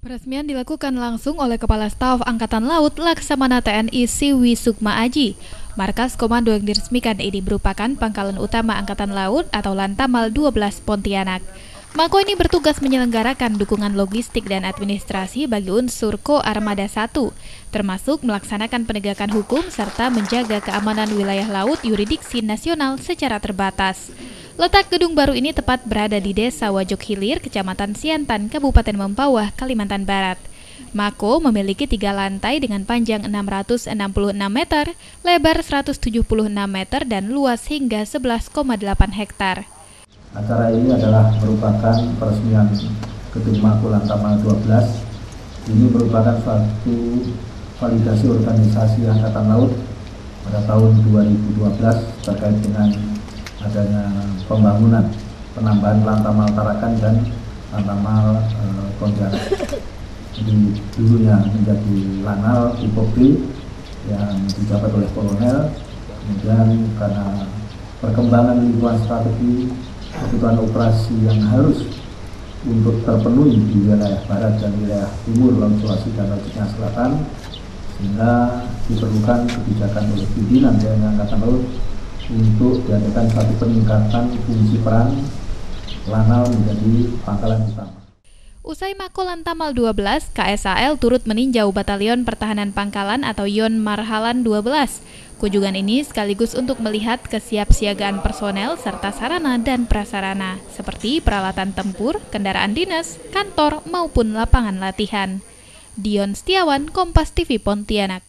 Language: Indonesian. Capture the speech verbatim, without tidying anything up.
Peresmian dilakukan langsung oleh Kepala Staf Angkatan Laut Laksamana T N I Siwi Sukma Aji. Markas komando yang diresmikan ini merupakan pangkalan utama Angkatan Laut atau Lantamal dua belas Pontianak. Mako ini bertugas menyelenggarakan dukungan logistik dan administrasi bagi unsur Ko Armada satu, termasuk melaksanakan penegakan hukum serta menjaga keamanan wilayah laut yurisdiksi nasional secara terbatas. Letak gedung baru ini tepat berada di Desa Wajok Hilir, Kecamatan Siantan, Kabupaten Mempawah, Kalimantan Barat. Mako memiliki tiga lantai dengan panjang enam ratus enam puluh enam meter, lebar seratus tujuh puluh enam meter, dan luas hingga sebelas koma delapan hektar. Acara ini adalah merupakan peresmian gedung Mako Lantamal dua belas. Ini merupakan suatu validasi organisasi Angkatan Laut pada tahun dua ribu dua belas terkait dengan adanya pembangunan penambahan Lantamal Tarakan dan Lantamal eh, Pontianak. Jadi dulunya menjadi Lanal tipe B yang dijabat oleh kolonel, kemudian karena perkembangan lingkungan strategi, kebutuhan operasi yang harus untuk terpenuhi di wilayah barat dan wilayah timur Laut Sulawesi dan Laut Cina Selatan, sehingga diperlukan kebijakan oleh pimpinan T N I Angkatan Laut untuk diadakan satu peningkatan fungsi peran Lanal menjadi pangkalan utama. Usai Mako Lantamal dua belas, K S A L turut meninjau Batalion Pertahanan Pangkalan atau Yon Marhalan dua belas. Kunjungan ini sekaligus untuk melihat kesiapsiagaan personel serta sarana dan prasarana, seperti peralatan tempur, kendaraan dinas, kantor, maupun lapangan latihan. Dion Setiawan, Kompas T V Pontianak.